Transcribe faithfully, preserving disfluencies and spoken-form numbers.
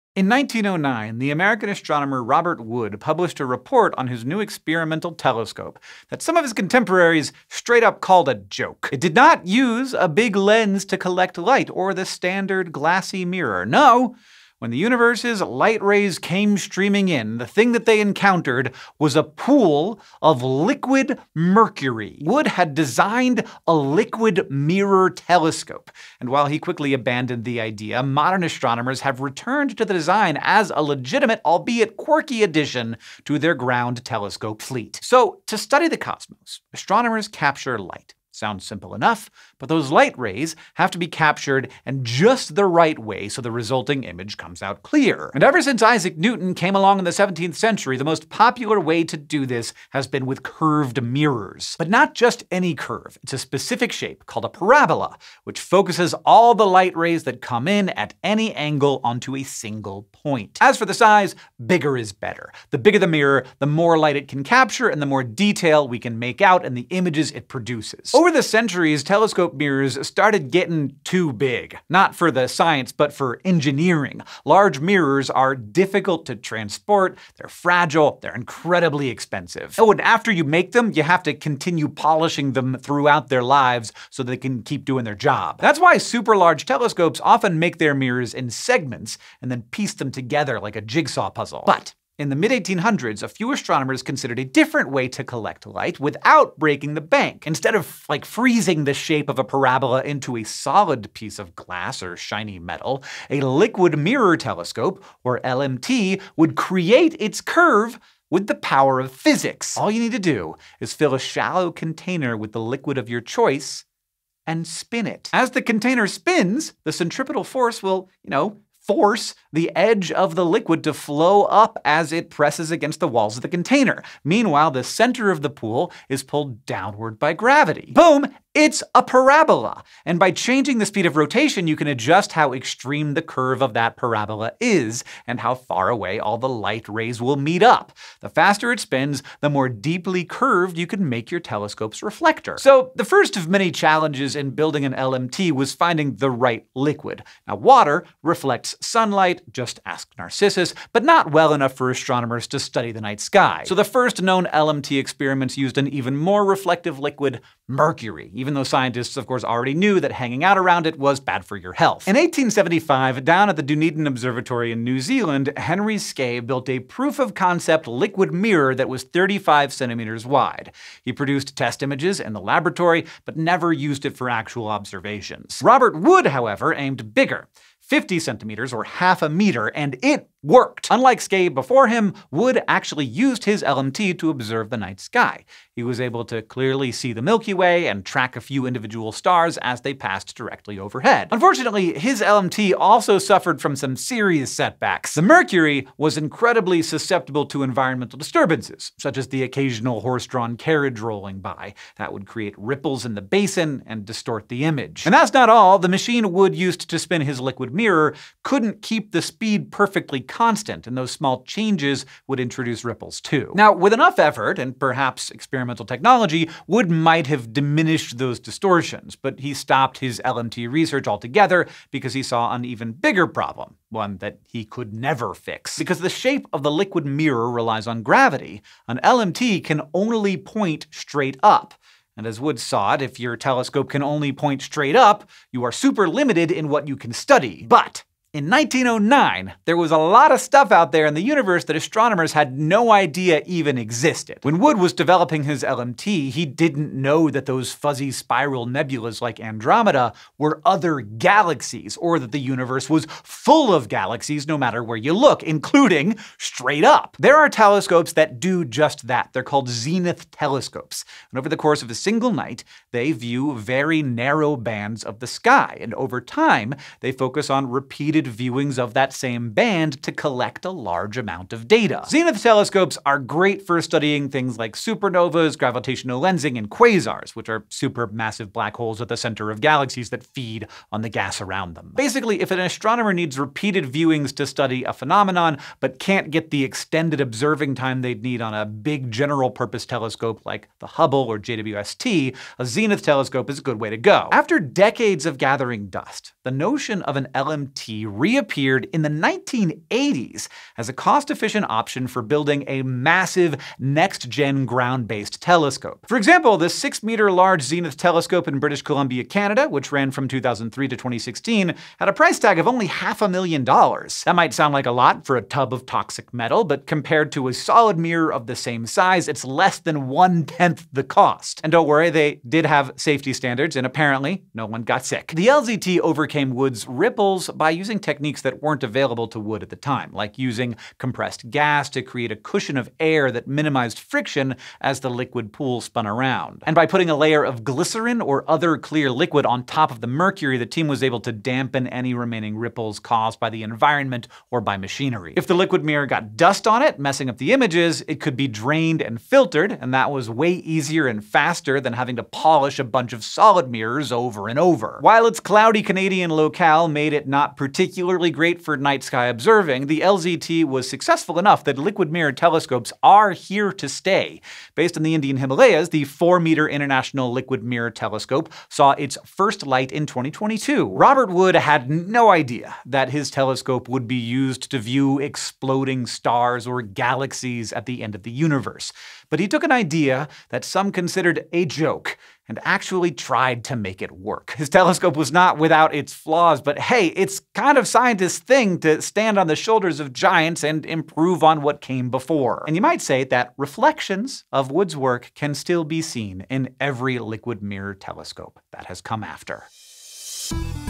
In nineteen oh nine, the American astronomer Robert Wood published a report on his new experimental telescope that some of his contemporaries straight up called a joke. It did not use a big lens to collect light or the standard glassy mirror. No! When the universe's light rays came streaming in, the thing that they encountered was a pool of liquid mercury. Wood had designed a liquid mirror telescope, and while he quickly abandoned the idea, modern astronomers have returned to the design as a legitimate, albeit quirky addition to their ground telescope fleet. So, to study the cosmos, astronomers capture light. Sounds simple enough, but those light rays have to be captured in just the right way so the resulting image comes out clear. And ever since Isaac Newton came along in the seventeenth century, the most popular way to do this has been with curved mirrors. But not just any curve. It's a specific shape called a parabola, which focuses all the light rays that come in at any angle onto a single point. As for the size, bigger is better. The bigger the mirror, the more light it can capture and the more detail we can make out in the images it produces. Over the centuries, telescope mirrors started getting too big. Not for the science, but for engineering. Large mirrors are difficult to transport, they're fragile, they're incredibly expensive. Oh, and after you make them, you have to continue polishing them throughout their lives so they can keep doing their job. That's why super large telescopes often make their mirrors in segments and then piece them together like a jigsaw puzzle. But in the mid eighteen hundreds, a few astronomers considered a different way to collect light without breaking the bank. Instead of like freezing the shape of a parabola into a solid piece of glass or shiny metal, a liquid mirror telescope, or L M T, would create its curve with the power of physics. All you need to do is fill a shallow container with the liquid of your choice and spin it. As the container spins, the centripetal force will, you know, force the edge of the liquid to flow up as it presses against the walls of the container. Meanwhile, the center of the pool is pulled downward by gravity. Boom! It's a parabola! And by changing the speed of rotation, you can adjust how extreme the curve of that parabola is, and how far away all the light rays will meet up. The faster it spins, the more deeply curved you can make your telescope's reflector. So, the first of many challenges in building an L M T was finding the right liquid. Now, water reflects sunlight, just ask Narcissus, but not well enough for astronomers to study the night sky. So the first known L M T experiments used an even more reflective liquid, mercury, even though scientists, of course, already knew that hanging out around it was bad for your health. In eighteen seventy-five, down at the Dunedin Observatory in New Zealand, Henry Skay built a proof-of-concept liquid mirror that was thirty-five centimeters wide. He produced test images in the laboratory, but never used it for actual observations. Robert Wood, however, aimed bigger. fifty centimeters, or half a meter, and it worked. Unlike Skay before him, Wood actually used his L M T to observe the night sky. He was able to clearly see the Milky Way and track a few individual stars as they passed directly overhead. Unfortunately, his L M T also suffered from some serious setbacks. The mercury was incredibly susceptible to environmental disturbances, such as the occasional horse-drawn carriage rolling by. That would create ripples in the basin and distort the image. And that's not all. The machine Wood used to spin his liquid mirror couldn't keep the speed perfectly constant, and those small changes would introduce ripples too. Now, with enough effort, and perhaps experimental technology, Wood might have diminished those distortions, but he stopped his L M T research altogether because he saw an even bigger problem, one that he could never fix. Because the shape of the liquid mirror relies on gravity, an L M T can only point straight up. And as Wood saw it, if your telescope can only point straight up, you are super limited in what you can study. But in nineteen oh nine, there was a lot of stuff out there in the universe that astronomers had no idea even existed. When Wood was developing his L M T, he didn't know that those fuzzy spiral nebulas like Andromeda were other galaxies, or that the universe was full of galaxies no matter where you look, including straight up. There are telescopes that do just that. They're called zenith telescopes. And over the course of a single night, they view very narrow bands of the sky. And over time, they focus on repeated viewings of that same band to collect a large amount of data. Zenith telescopes are great for studying things like supernovas, gravitational lensing, and quasars, which are supermassive black holes at the center of galaxies that feed on the gas around them. Basically, if an astronomer needs repeated viewings to study a phenomenon, but can't get the extended observing time they'd need on a big general-purpose telescope like the Hubble or J W S T, a zenith telescope is a good way to go. After decades of gathering dust, the notion of an L M T reappeared in the nineteen eighties as a cost-efficient option for building a massive, next-gen ground-based telescope. For example, the six-meter large Zenith telescope in British Columbia, Canada, which ran from two thousand three to twenty sixteen, had a price tag of only half a million dollars. That might sound like a lot for a tub of toxic metal, but compared to a solid mirror of the same size, it's less than one-tenth the cost. And don't worry, they did have safety standards, and apparently, no one got sick. The L Z T overcame wood's ripples by using techniques that weren't available to wood at the time, like using compressed gas to create a cushion of air that minimized friction as the liquid pool spun around. And by putting a layer of glycerin or other clear liquid on top of the mercury, the team was able to dampen any remaining ripples caused by the environment or by machinery. If the liquid mirror got dust on it, messing up the images, it could be drained and filtered, and that was way easier and faster than having to polish a bunch of solid mirrors over and over. While its cloudy Canadian locale made it not particularly great for night sky observing, the L Z T was successful enough that liquid mirror telescopes are here to stay. Based on the Indian Himalayas, the four meter International Liquid Mirror Telescope saw its first light in twenty twenty-two. Robert Wood had no idea that his telescope would be used to view exploding stars or galaxies at the end of the universe. But he took an idea that some considered a joke and actually tried to make it work. His telescope was not without its flaws, but hey, it's kind of scientist's thing to stand on the shoulders of giants and improve on what came before. And you might say that reflections of Wood's work can still be seen in every liquid mirror telescope that has come after.